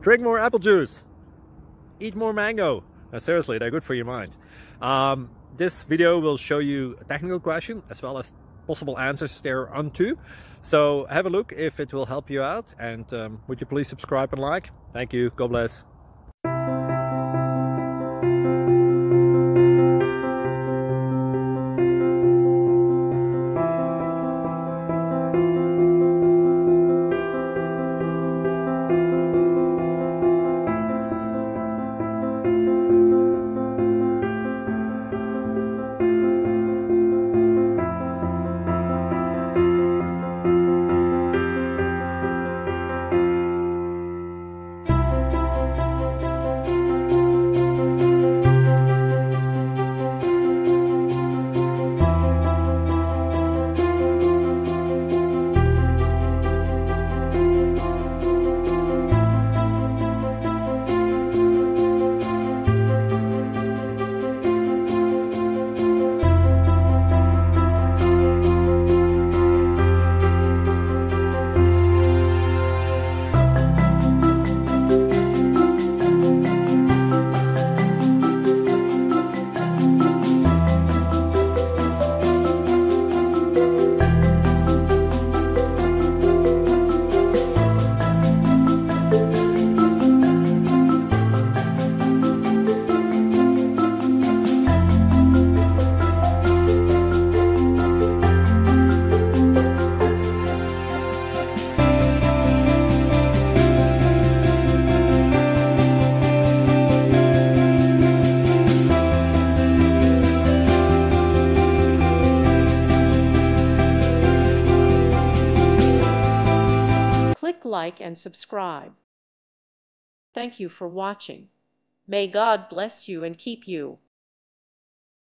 drink more apple juice, eat more mango. Seriously, they're good for your mind. This video will show you a technical question as well as possible answers thereunto. So have a look if it will help you out, and would you please subscribe and like? Thank you. God bless. Click like and subscribe. Thank you for watching. May God bless you and keep you.